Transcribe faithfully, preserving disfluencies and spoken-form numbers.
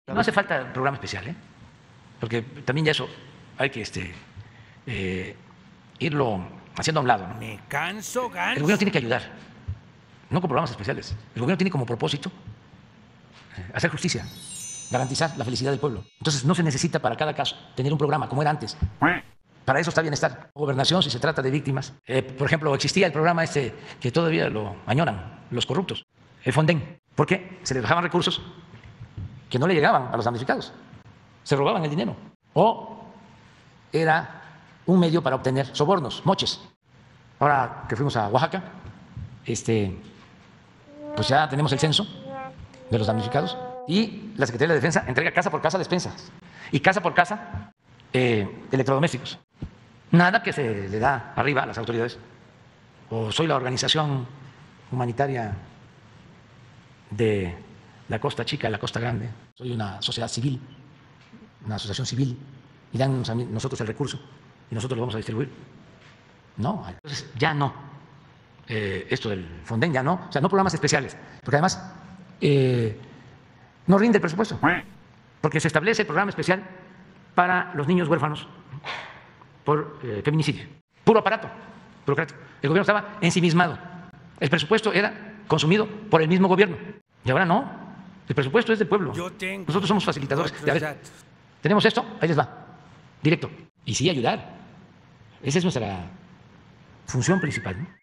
No hace falta programa especial, ¿eh? Porque también ya eso hay que este, eh, irlo haciendo a un lado, ¿no? Me canso, ganso. El gobierno tiene que ayudar, no con programas especiales. El gobierno tiene como propósito hacer justicia, garantizar la felicidad del pueblo. Entonces no se necesita para cada caso tener un programa como era antes. Para eso está bienestar. Gobernación, si se trata de víctimas. Eh, por ejemplo, existía el programa este que todavía lo añoran los corruptos, el Fonden. ¿Por qué? Se les dejaban recursos que no le llegaban a los damnificados. Se robaban el dinero. O era un medio para obtener sobornos, moches. Ahora que fuimos a Oaxaca, este, pues ya tenemos el censo de los damnificados y la Secretaría de Defensa entrega casa por casa despensas y casa por casa eh, electrodomésticos. Nada que se le da arriba a las autoridades. O soy la organización humanitaria de la Costa Chica, la Costa Grande. Soy una sociedad civil, una asociación civil, y dan a nosotros el recurso y nosotros lo vamos a distribuir. No, entonces ya no. Eh, esto del Fonden ya no. O sea, no programas especiales, porque además eh, no rinde el presupuesto, porque se establece el programa especial para los niños huérfanos por eh, feminicidio. Puro aparato burocrático. El gobierno estaba ensimismado. El presupuesto era consumido por el mismo gobierno. Y ahora no. El presupuesto es del pueblo. Yo tengo Nosotros somos facilitadores. A ver, tenemos esto, ahí les va. Directo. Y sí, ayudar. Esa es nuestra función principal, ¿no?